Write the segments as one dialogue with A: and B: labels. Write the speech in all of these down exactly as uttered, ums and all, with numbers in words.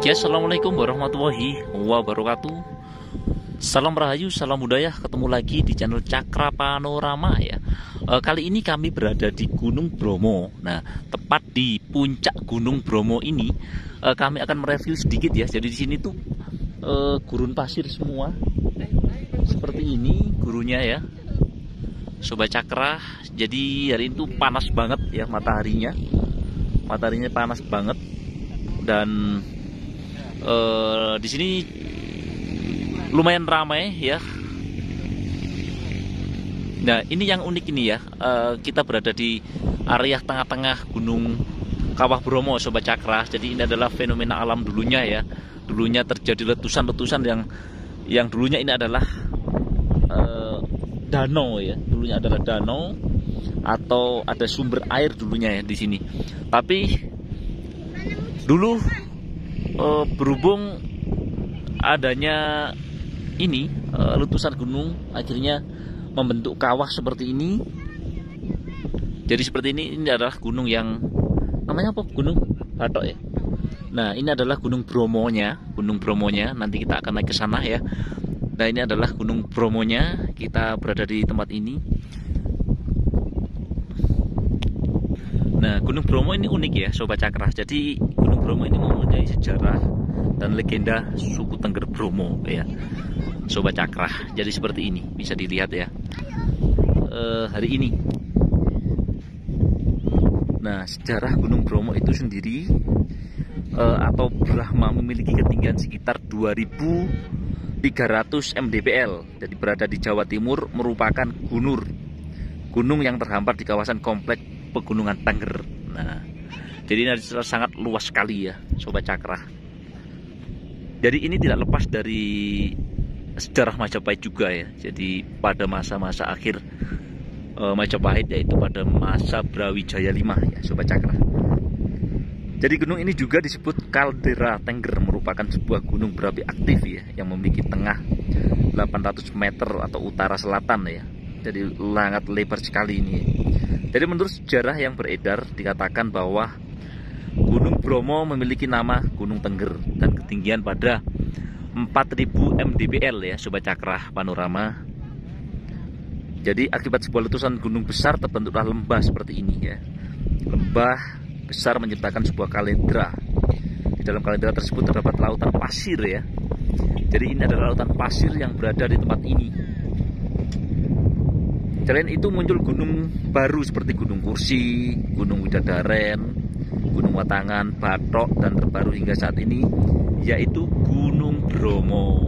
A: Ya, assalamualaikum warahmatullahi wabarakatuh. Salam Rahayu, salam budaya. Ketemu lagi di channel Cakra Panorama ya. E, kali ini kami berada di Gunung Bromo. Nah, tepat di puncak Gunung Bromo ini, e, kami akan mereview sedikit ya. Jadi di sini tuh e, gurun pasir semua, seperti ini gurunya ya, Sobat Cakra. Jadi hari ini tuh panas banget ya mataharinya. Mataharinya panas banget dan Uh, di sini lumayan ramai ya. Nah, ini yang unik ini ya. Uh, kita berada di area tengah-tengah Gunung Kawah Bromo, Sobat Cakra. Jadi ini adalah fenomena alam dulunya ya. Dulunya terjadi letusan-letusan yang yang dulunya ini adalah uh, danau ya. Dulunya adalah danau atau ada sumber air dulunya ya di sini. Tapi dulu Uh, berhubung adanya ini uh, letusan gunung akhirnya membentuk kawah seperti ini. Jadi seperti ini, ini adalah gunung yang namanya apa? Gunung Batok ya. Nah, ini adalah Gunung Bromonya, Gunung Bromonya. Nanti kita akan naik ke sana ya. Nah, ini adalah Gunung Bromonya. Kita berada di tempat ini. Nah, Gunung Bromo ini unik ya, Sobat Cakra. Jadi Gunung Bromo ini mempunyai sejarah dan legenda suku Tengger Bromo ya, Sobat Cakra. Jadi seperti ini, bisa dilihat ya e, hari ini. Nah, sejarah Gunung Bromo itu sendiri e, atau Brahma memiliki ketinggian sekitar dua ribu tiga ratus mdpl. Jadi berada di Jawa Timur, merupakan gunung gunung yang terhampar di kawasan kompleks Pegunungan Tengger. Nah, jadi ini sangat luas sekali ya, Sobat Cakra. Jadi ini tidak lepas dari sejarah Majapahit juga ya. Jadi pada masa-masa akhir e, Majapahit, yaitu pada masa Brawijaya lima ya, Sobat Cakra. Jadi gunung ini juga disebut kaldera Tengger, merupakan sebuah gunung berapi aktif ya, yang memiliki tengah delapan ratus meter atau utara selatan ya. Jadi sangat lebar sekali ini. Jadi menurut sejarah yang beredar dikatakan bahwa Gunung Bromo memiliki nama Gunung Tengger dan ketinggian pada empat ribu mdpl ya, Sobat Cakra Panorama. Jadi akibat sebuah letusan gunung besar terbentuklah lembah seperti ini ya. Lembah besar menciptakan sebuah kaldera. Di dalam kaldera tersebut terdapat lautan pasir ya. Jadi ini adalah lautan pasir yang berada di tempat ini. Selain itu muncul gunung baru seperti Gunung Kursi, Gunung Widadaren, Gunung Watangan, Batok, dan terbaru hingga saat ini yaitu Gunung Bromo.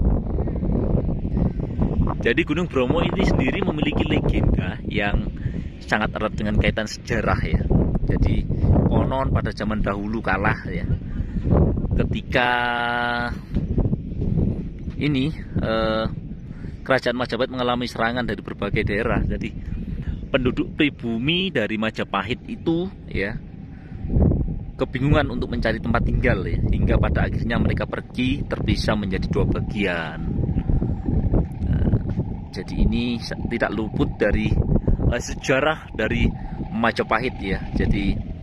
A: Jadi Gunung Bromo ini sendiri memiliki legenda yang sangat erat dengan kaitan sejarah ya. Jadi konon pada zaman dahulu kalah ya, ketika ini eh, Kerajaan Majapahit mengalami serangan dari berbagai daerah. Jadi penduduk pribumi dari Majapahit itu ya kebingungan untuk mencari tempat tinggal ya, hingga pada akhirnya mereka pergi terpisah menjadi dua bagian. Nah, jadi ini tidak luput dari uh, sejarah dari Majapahit ya. Jadi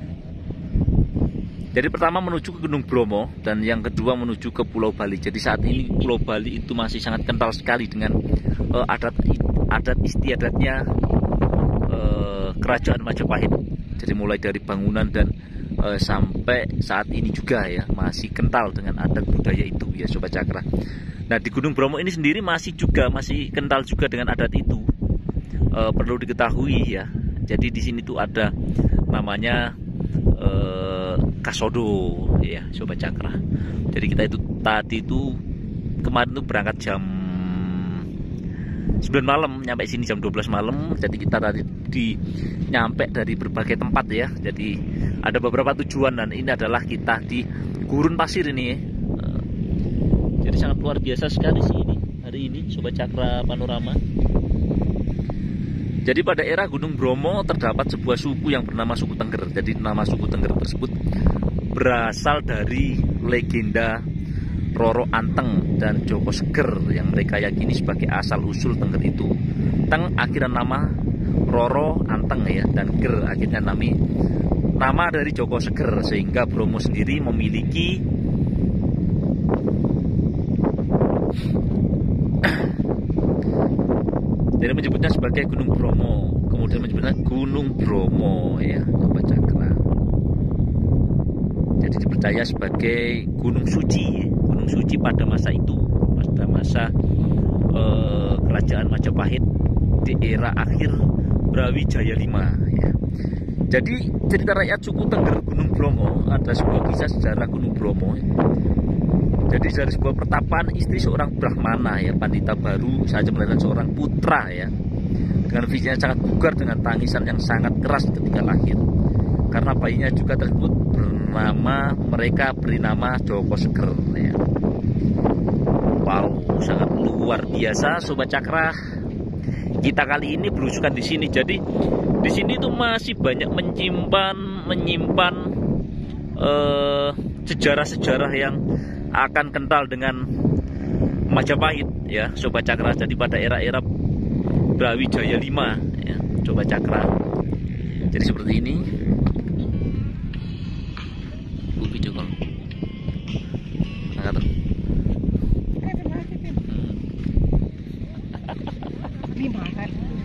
A: Jadi pertama menuju ke Gunung Bromo dan yang kedua menuju ke Pulau Bali. Jadi saat ini Pulau Bali itu masih sangat kental sekali dengan uh, adat adat istiadatnya uh, Kerajaan Majapahit. Jadi mulai dari bangunan dan uh, sampai saat ini juga ya masih kental dengan adat budaya itu ya, Sobat Cakra. Nah, di Gunung Bromo ini sendiri masih juga masih kental juga dengan adat itu. Uh, perlu diketahui ya. Jadi di sini tuh ada namanya uh, Kasodo ya, Sobat Cakra. Jadi kita itu tadi itu kemarin tuh berangkat jam sembilan malam, nyampe sini jam dua belas malam. Jadi kita tadi di nyampe dari berbagai tempat ya. Jadi ada beberapa tujuan dan ini adalah kita di gurun pasir ini. Jadi sangat luar biasa sekali sih ini hari ini, Sobat Cakra Panorama. Jadi pada era Gunung Bromo terdapat sebuah suku yang bernama suku Tengger. Jadi nama suku Tengger tersebut berasal dari legenda Roro Anteng dan Joko Seger yang mereka yakini sebagai asal usul Tengger itu. Teng akhiran nama Roro Anteng ya, dan Ger akhirnya nami nama dari Joko Seger, sehingga Bromo sendiri memiliki Jadi menyebutnya sebagai Gunung Bromo, kemudian menyebutnya Gunung Bromo ya, Sobat Cakra. Jadi dipercaya sebagai gunung suci, gunung suci pada masa itu, pada masa eh, kerajaan Majapahit di era akhir Brawijaya lima ya. Jadi cerita rakyat suku Tengger Gunung Bromo ada sebuah kisah sejarah Gunung Bromo. Jadi dari sebuah pertapaan istri seorang Brahmana ya, Pandita baru saja melahirkan seorang putra ya, dengan fisiknya sangat bugar dengan tangisan yang sangat keras ketika lahir. Karena bayinya juga tersebut bernama, mereka beri nama Joko Seger ya. Wow, sangat luar biasa Sobat Cakra. Kita kali ini berusukan di sini. Jadi di sini tuh masih banyak menyimpan menyimpan sejarah-sejarah uh, yang akan kental dengan Majapahit ya, Sobat Cakra. Jadi pada era-era Brawijaya lima ya, Sobat Cakra. Jadi seperti ini. Bukti Joko. Angkat.
B: Lima kan.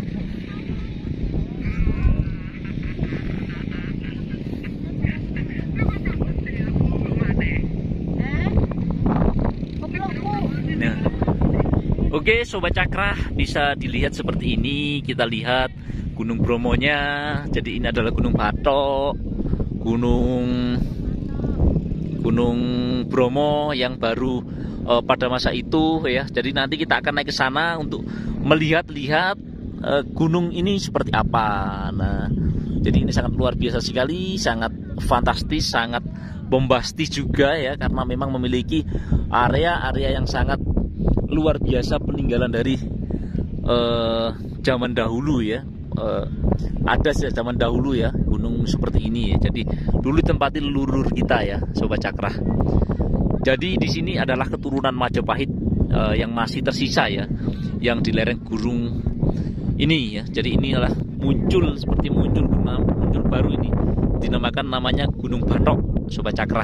A: Oke Sobat Cakra, bisa dilihat seperti ini. Kita lihat Gunung Bromonya. Jadi ini adalah Gunung Batok, Gunung Gunung Bromo yang baru uh, pada masa itu ya. Jadi nanti kita akan naik ke sana untuk melihat-lihat uh, gunung ini seperti apa. Nah, jadi ini sangat luar biasa sekali, sangat fantastis, sangat bombastis juga ya, karena memang memiliki area-area yang sangat luar biasa peninggalan dari uh, zaman dahulu ya. Uh, ada sejak zaman dahulu ya gunung seperti ini ya. Jadi dulu tempati leluhur kita ya Sobat Cakra. Jadi di sini adalah keturunan Majapahit uh, yang masih tersisa ya, yang di lereng gunung ini ya. Jadi ini adalah muncul seperti muncul gunung muncul baru ini, dinamakan namanya Gunung Batok Sobat Cakra.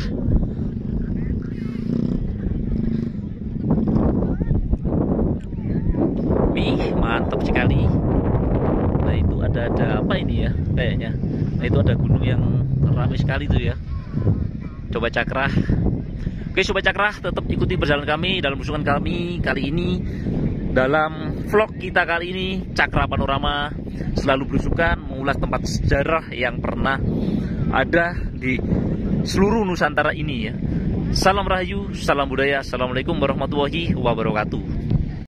A: Wih, mantap sekali. Nah itu ada ada apa ini ya kayaknya. Nah itu ada gunung yang ramai sekali tuh ya Sobat Cakra. Oke Sobat Cakra, tetap ikuti perjalanan kami dalam belusukan kami kali ini. Dalam vlog kita kali ini Cakra Panorama selalu belusukan mengulas tempat sejarah yang pernah ada di seluruh Nusantara ini ya. Salam Rahayu, salam budaya, assalamualaikum warahmatullahi wabarakatuh.